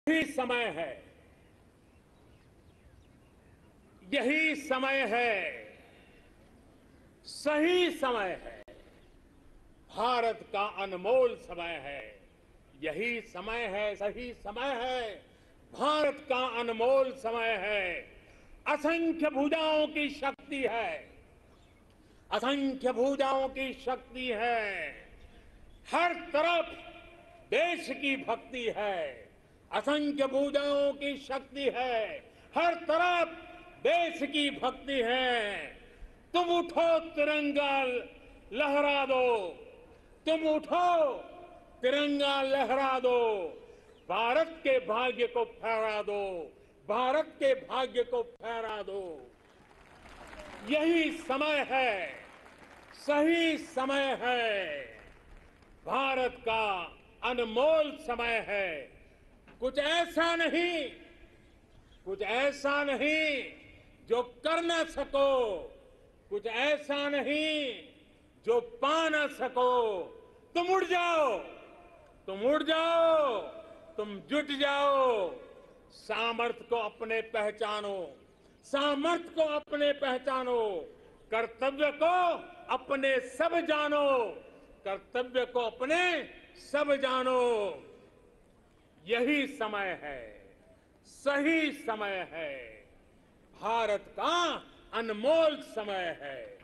यही समय है, यही समय है, सही समय है। भारत का अनमोल समय है, यही समय है, सही समय है। भारत का अनमोल समय है। असंख्य भुजाओं की शक्ति है, असंख्य भुजाओं की शक्ति है। हर तरफ देश की भक्ति है, असंख्य भुजाओं की शक्ति है। हर तरफ देश की भक्ति है। तुम उठो तिरंगा लहरा दो, तुम उठो तिरंगा लहरा दो, भारत के भाग्य को फहरा दो, भारत के भाग्य को फहरा दो। यही समय है, सही समय है, भारत का अनमोल समय है। कुछ ऐसा नहीं, कुछ ऐसा नहीं जो कर न सको, कुछ ऐसा नहीं जो पा न सको। तुम उड़ जाओ, तुम उड़ जाओ, तुम जुट जाओ। सामर्थ्य को अपने पहचानो, सामर्थ्य को अपने पहचानो। कर्तव्य को अपने सब जानो, कर्तव्य को अपने सब जानो। यही समय है, सही समय है, भारत का अनमोल समय है।